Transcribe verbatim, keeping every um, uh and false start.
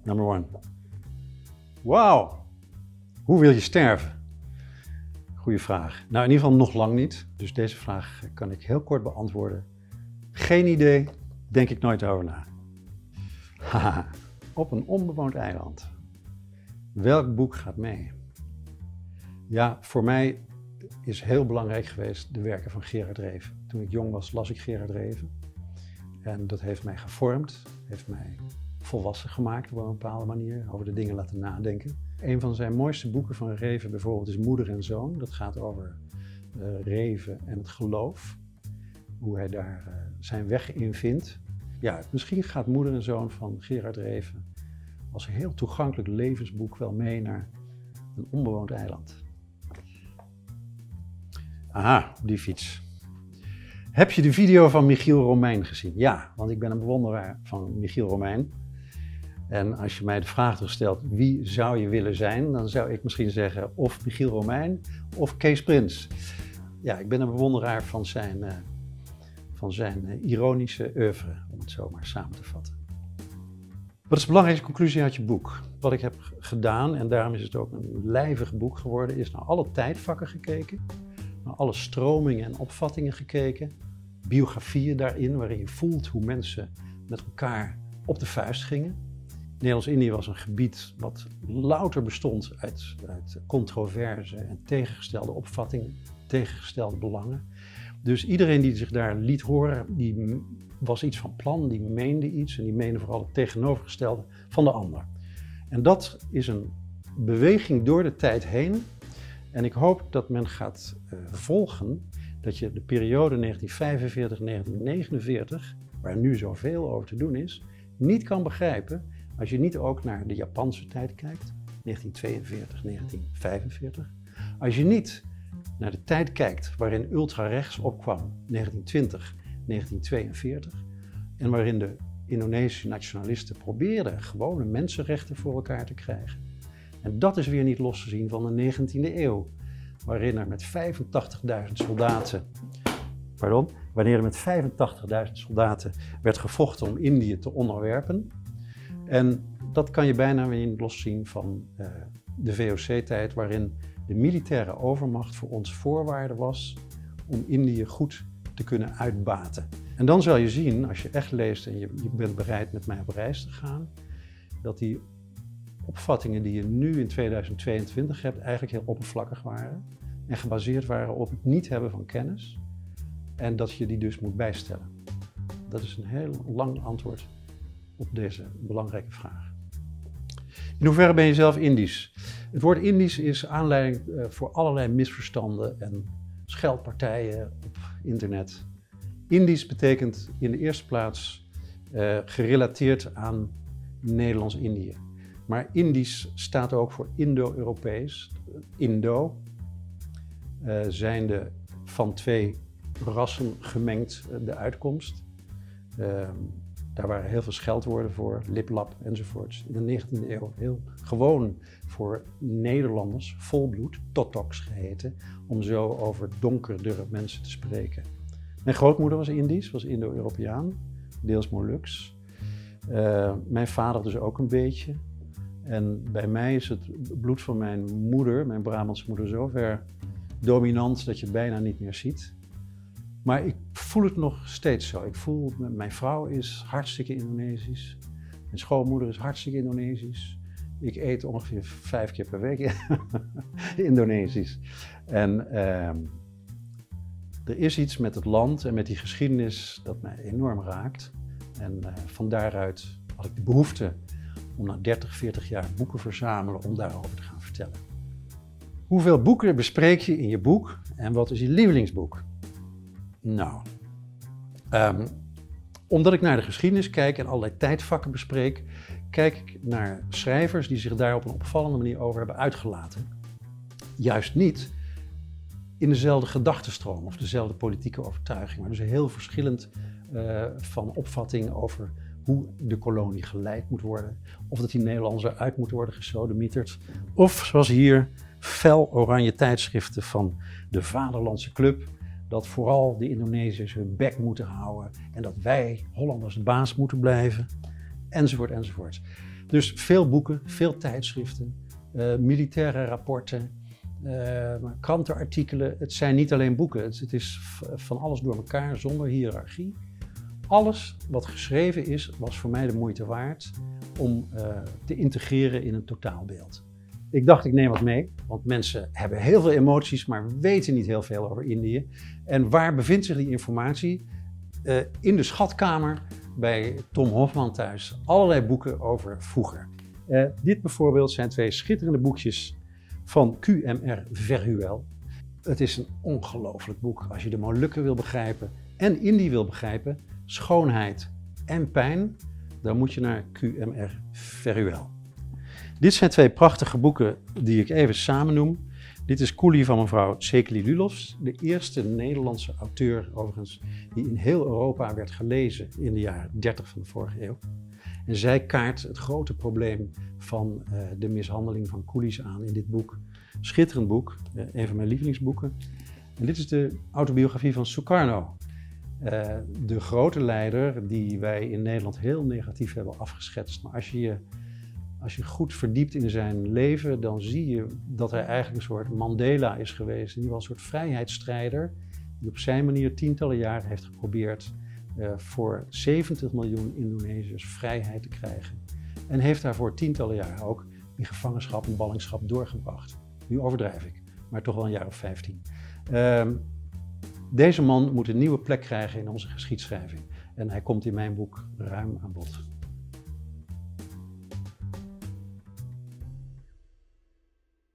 Number one. Wauw. Hoe wil je sterven? Goeie vraag. Nou, in ieder geval nog lang niet. Dus deze vraag kan ik heel kort beantwoorden. Geen idee, denk ik nooit over na. Haha, op een onbewoond eiland. Welk boek gaat mee? Ja, voor mij is heel belangrijk geweest de werken van Gerard Reven. Toen ik jong was, las ik Gerard Reven. En dat heeft mij gevormd, heeft mij volwassen gemaakt op een bepaalde manier, over de dingen laten nadenken. Een van zijn mooiste boeken van Reven bijvoorbeeld is Moeder en Zoon. Dat gaat over uh, Reven en het geloof, hoe hij daar uh, zijn weg in vindt. Ja, misschien gaat Moeder en Zoon van Gerard Reven als een heel toegankelijk levensboek wel mee naar een onbewoond eiland. Aha, op die fiets. Heb je de video van Michiel Romein gezien? Ja, want ik ben een bewonderaar van Michiel Romein. En als je mij de vraag stelt, wie zou je willen zijn? Dan zou ik misschien zeggen of Michiel Romein of Kees Prins. Ja, ik ben een bewonderaar van zijn, uh, van zijn uh, ironische oeuvre, om het zo maar samen te vatten. Wat is de belangrijkste conclusie uit je boek? Wat ik heb gedaan, en daarom is het ook een lijvig boek geworden, is naar alle tijdvakken gekeken. Naar alle stromingen en opvattingen gekeken. Biografieën daarin, waarin je voelt hoe mensen met elkaar op de vuist gingen. Nederlands-Indië was een gebied wat louter bestond uit, uit controverse en tegengestelde opvattingen, tegengestelde belangen. Dus iedereen die zich daar liet horen, die was iets van plan, die meende iets en die meende vooral het tegenovergestelde van de ander. En dat is een beweging door de tijd heen. En ik hoop dat men gaat uh, volgen dat je de periode negentien vijfenveertig tot negentien negenenveertig, waar nu zoveel over te doen is, niet kan begrijpen als je niet ook naar de Japanse tijd kijkt, negentien tweeënveertig tot negentien vijfenveertig. Als je niet naar de tijd kijkt waarin ultrarechts opkwam, negentien twintig tot negentien tweeënveertig, en waarin de Indonesische nationalisten probeerden gewone mensenrechten voor elkaar te krijgen. En dat is weer niet los te zien van de negentiende eeuw, waarin er met vijfentachtigduizend soldaten, pardon, wanneer er met vijfentachtigduizend soldaten werd gevochten om Indië te onderwerpen. En dat kan je bijna weer niet loszien van uh, de V O C-tijd, waarin de militaire overmacht voor ons voorwaarde was om Indië goed te kunnen uitbaten. En dan zal je zien, als je echt leest en je, je bent bereid met mij op reis te gaan, dat die opvattingen die je nu in tweeduizend tweeëntwintig hebt eigenlijk heel oppervlakkig waren en gebaseerd waren op het niet hebben van kennis en dat je die dus moet bijstellen. Dat is een heel lang antwoord op deze belangrijke vraag. In hoeverre ben je zelf Indisch? Het woord Indisch is aanleiding voor allerlei misverstanden en scheldpartijen op internet. Indisch betekent in de eerste plaats uh, gerelateerd aan Nederlands-Indië. Maar Indisch staat ook voor Indo-Europees. Indo uh, zijn de van twee rassen gemengd uh, de uitkomst. Uh, daar waren heel veel scheldwoorden voor, liplap enzovoorts. In de negentiende eeuw heel gewoon voor Nederlanders, volbloed, totoks geheten, om zo over donkerdere mensen te spreken. Mijn grootmoeder was Indisch, was Indo-Europeaan, deels Moluks. Uh, mijn vader dus ook een beetje. En bij mij is het bloed van mijn moeder, mijn Brabantse moeder, zover dominant dat je het bijna niet meer ziet. Maar ik voel het nog steeds zo. Ik voel, mijn vrouw is hartstikke Indonesisch. Mijn schoonmoeder is hartstikke Indonesisch. Ik eet ongeveer vijf keer per week Indonesisch. En uh, er is iets met het land en met die geschiedenis dat mij enorm raakt. En uh, van daaruit had ik de behoefte om na dertig, veertig jaar boeken verzamelen om daarover te gaan vertellen. Hoeveel boeken bespreek je in je boek en wat is je lievelingsboek? Nou, um, omdat ik naar de geschiedenis kijk en allerlei tijdvakken bespreek, kijk ik naar schrijvers die zich daar op een opvallende manier over hebben uitgelaten. Juist niet in dezelfde gedachtenstroom of dezelfde politieke overtuiging, maar dus heel verschillend uh, van opvatting over hoe de kolonie geleid moet worden, of dat die Nederlanders eruit moeten worden gesodemieterd, of zoals hier fel oranje tijdschriften van de Vaderlandse Club, dat vooral de Indonesiërs hun bek moeten houden en dat wij Hollanders de baas moeten blijven, enzovoort, enzovoort. Dus veel boeken, veel tijdschriften, uh, militaire rapporten, uh, krantenartikelen. Het zijn niet alleen boeken, het, het is van alles door elkaar, zonder hiërarchie. Alles wat geschreven is, was voor mij de moeite waard om uh, te integreren in een totaalbeeld. Ik dacht, ik neem wat mee, want mensen hebben heel veel emoties, maar weten niet heel veel over Indië. En waar bevindt zich die informatie? Uh, in de schatkamer bij Tom Hofman thuis. Allerlei boeken over vroeger. Uh, dit bijvoorbeeld zijn twee schitterende boekjes van Q M R Verhuel. Het is een ongelooflijk boek als je de Molukken wil begrijpen en Indië wil begrijpen. Schoonheid en pijn, dan moet je naar Q M R Verhuel. Dit zijn twee prachtige boeken die ik even samen noem. Dit is Coolie van mevrouw Tsekely Lulovs, de eerste Nederlandse auteur overigens die in heel Europa werd gelezen in de jaren dertig van de vorige eeuw. En zij kaart het grote probleem van uh, de mishandeling van coolies aan in dit boek. Schitterend boek, uh, een van mijn lievelingsboeken. En dit is de autobiografie van Sukarno. Uh, de grote leider die wij in Nederland heel negatief hebben afgeschetst. Maar als je je Als je goed verdiept in zijn leven, dan zie je dat hij eigenlijk een soort Mandela is geweest. Die was een soort vrijheidsstrijder die op zijn manier tientallen jaren heeft geprobeerd uh, voor zeventig miljoen Indonesiërs vrijheid te krijgen. En heeft daarvoor tientallen jaren ook in gevangenschap en ballingschap doorgebracht. Nu overdrijf ik, maar toch wel een jaar of vijftien. Uh, deze man moet een nieuwe plek krijgen in onze geschiedschrijving. En hij komt in mijn boek ruim aan bod.